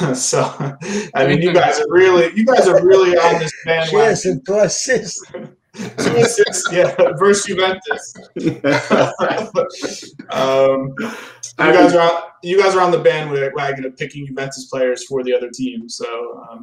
So, I mean, you guys are really on this Yes, bandwagon. and 2 assists. 2 assists, yeah, versus Juventus. You guys are on the bandwagon of picking Juventus players for the other team. So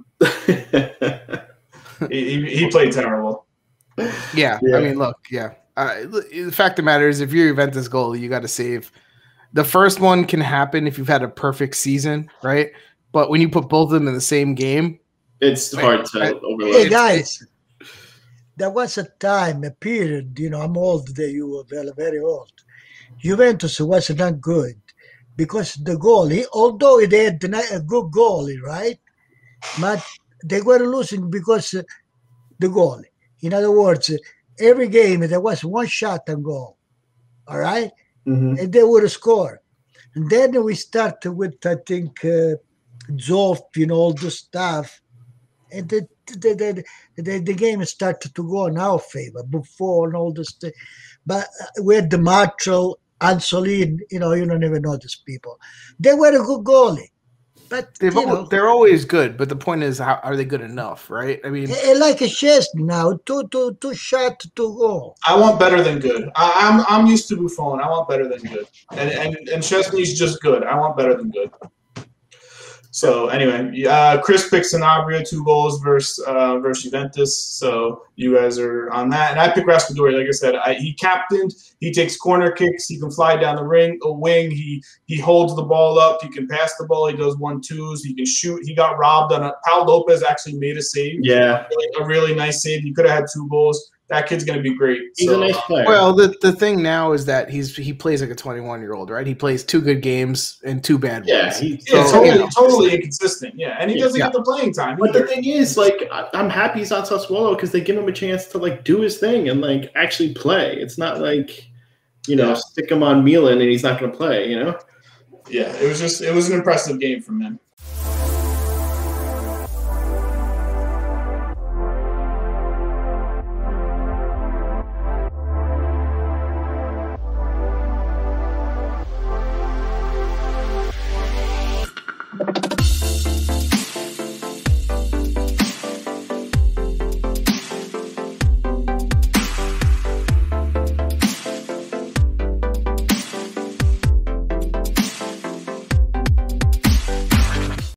he played terrible. Yeah, I mean, look, yeah. The fact of the matter is, if you're Juventus goalie, you got to save. The first one can happen if you've had a perfect season, right? But when you put both of them in the same game, it's hard to overlook. Hey guys, there was a time, a period. I'm old. You were very old. Juventus was not good because the goalie, although they had a good goalie, right? But they were losing because the goalie. In other words, every game there was one shot on goal. All right? Mm-hmm. And they would score. And then we started with, I think, Zoff, all the stuff. And the game started to go in our favor, Buffon, all this stuff. But we had the Marshall, Ansolin, you don't even know these people. They were a good goalie. But they're always good, but the point is, how are they good enough, right? I mean, like a Chesney now, two shot, 2 goal. I want better than good. I'm used to Buffon. I want better than good, and Chesney's just good. I want better than good. So anyway, Chris picks Sanabria 2 goals versus Juventus. So you guys are on that, and I pick Raspadori. Like I said, he captained. He takes corner kicks. He can fly down the wing. He holds the ball up. He can pass the ball. He does 1-2s. He can shoot. He got robbed on Pau Lopez actually made a save. Yeah, a really nice save. He could have had 2 goals. That kid's going to be great. He's a nice player. Well, the thing now is that he plays like a 21-year-old, right? He plays 2 good games and 2 bad ones. Totally inconsistent. Yeah, and he doesn't get the playing time But either. the thing is, I'm happy he's on Sassuolo because they give him a chance to do his thing and actually play. It's not like stick him on Milan and he's not going to play. Yeah, it was an impressive game from him.